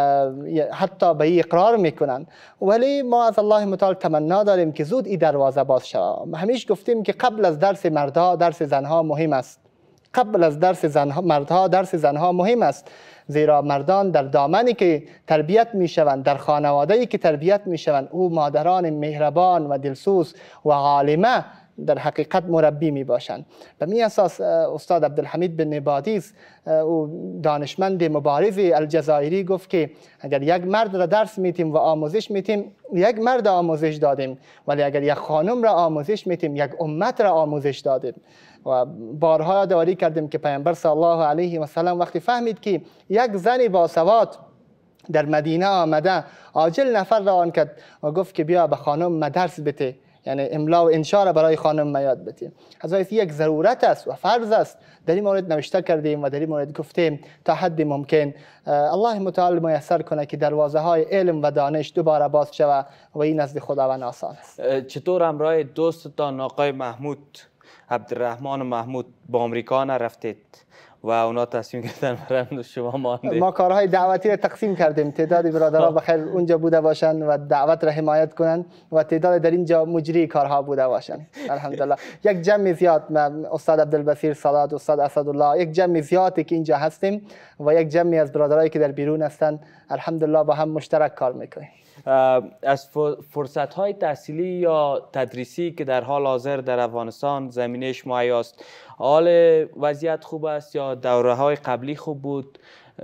حتی به این اقرار میکنن، ولی ما از الله متعال تمنا داریم که زود این دروازه باز شود. همیشه گفتیم که قبل از درس مردها درس زنها مهم است. قبل از درس مردها درس زنها مهم است، زیرا مردان در دامنی که تربیت میشوند، در خانواده‌ای که تربیت میشوند، او مادران مهربان و دلسوز و عالمه در حقیقت مربی می باشند. به می اساس استاد عبدالحمید بن نبادیز او دانشمند مبارز الجزایری گفت که اگر یک مرد را درس میتیم و آموزش میتیم یک مرد آموزش دادیم، ولی اگر یک خانم را آموزش میتیم یک امت را آموزش دادیم. و بارها یادآوری کردیم که پیامبر صلی الله علیه و سلم وقتی فهمید که یک زن باسواد در مدینه آمده عاجل نفر را آن کرد و گفت که بیا به خانم مدرس بده، یعنی املا و انشاء را برای خانم یاد بدیم. از یک ضرورت است و فرض است. در این مورد نوشته کردیم و در این مورد گفتیم تا حد ممکن الله متعال میسر کنه که دروازه های علم و دانش دوباره باز شود و این نزد خداوند آسان است. چطور همراه دوستتان آقای محمود عبدالرحمن محمود با آمریکا نرفتید و اونا تصمیم گرفتن برن شما ماندید؟ ما کارهای دعوتی را تقسیم کردیم، تعدادی برادرها بخیر اونجا بوده باشند و دعوت را حمایت کنند و تعداد در اینجا مجری کارها بوده باشند. الحمدلله یک جمع زیاد، استاد عبدالبصیر صلات، استاد اسدالله، یک جمع زیادی که اینجا هستیم و یک جمعی از برادرایی که در بیرون هستند الحمدلله با هم مشترک کار میکنیم. از فرصت‌های تحصیلی یا تدریسی که در حال حاضر در افغانستان زمینه‌اش مهیا است، حال وضعیت خوب است یا دوره‌های قبلی خوب بود؟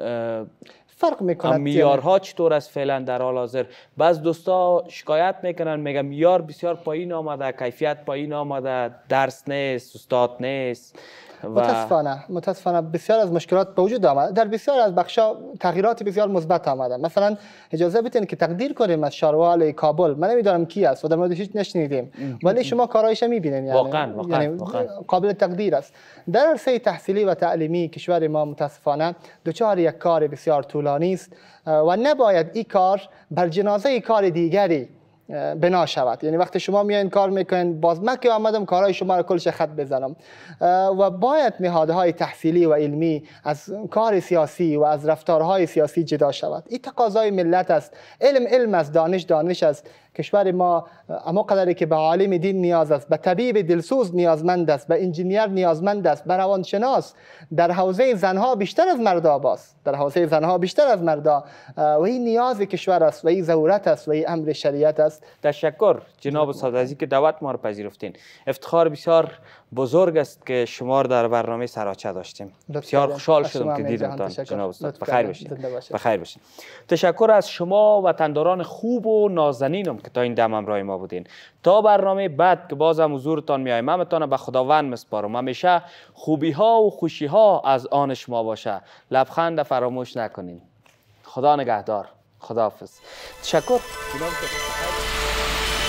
فرق میکنه. معیارها چطور است فعلا در حال حاضر؟ بعض دوستا شکایت میکنن میگن معیار بسیار پایین آمده، کیفیت پایین آمده، درس نیست، استاد نیست. متاسفانه بسیار از مشکلات به وجود آمده. در بسیار از بخشا تغییرات بسیار مثبت آمده. مثلا اجازه بدین که تقدیر کنیم از شاروال کابل، من نمیدونم کی است و در موردش هیچ نشنیدیم ولی شما کارایش میبینین، یعنی واقعا قابل تقدیر است. در عرصه تحصیلی و تعلیمی کشور ما متاسفانه دچار یک کار بسیار طولانی است و نباید این کار بر جنازه کار دیگری بنا شود. یعنی وقتی شما میایین کار میکنین، باز من که آمدم کارهای شما را کلش خط بزنم و باید نهادهای تحصیلی و علمی از کار سیاسی و از رفتارهای سیاسی جدا شود. این تقاضای ملت است. علم است، دانش است. کشور ما اما قدری که به عالم دین نیاز است، به طبیب دلسوز نیازمند است، به انجینیر نیازمند است، به روانشناس. در حوزه زنها بیشتر از مردا باز، در حوزه زنها بیشتر از مردا و این نیاز کشور است و این ضرورت است و این امر شریعت است. تشکر جناب استاد عزیز که دعوت ما را پذیرفتین. افتخار بسیار بزرگ است که شما در برنامه سراچه داشتیم. بسیار خوشحال شدم که دیدمتان جناب استاد. بخیر باشید. تشکر از شما وطنداران خوب و نازنینم که که تا این دم همراه ما بودین. تا برنامه بعد که بازم حضورتان میایم، من به خداوند مسپارم همیشه خوبی ها و خوشی ها از آن شما باشه. لبخند فراموش نکنین. خدا نگهدار. خداحافظ. تشکر.